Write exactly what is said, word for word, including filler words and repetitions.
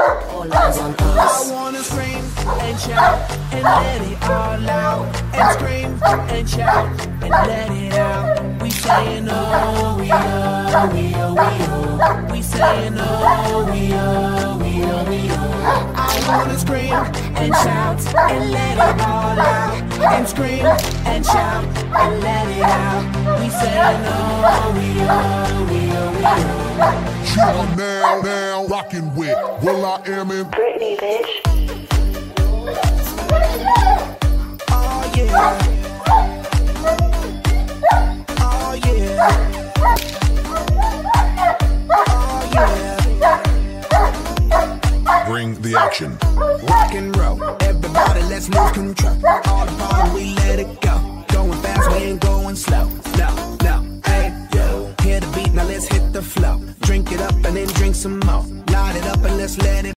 All eyes on us. I wanna scream and shout and let it all out. And scream and shout and let it out. We saying oh, we oh, we oh, we oh. We saying oh, we oh, we oh, we oh. I wanna scream and shout and let it all out. And scream and shout and let it out. We saying oh, we oh, we oh, we oh. You are now, now rocking with Will I Am in Britney, bitch. Oh yeah. Oh yeah. Bring the action. Rock and roll, everybody let's lose control. All the power we let it go. Going fast, we ain't going slow. No, no, hey, yo. Hear the beat, now let's hit the flow. Drink it up and then drink some more. Light it up and let's let it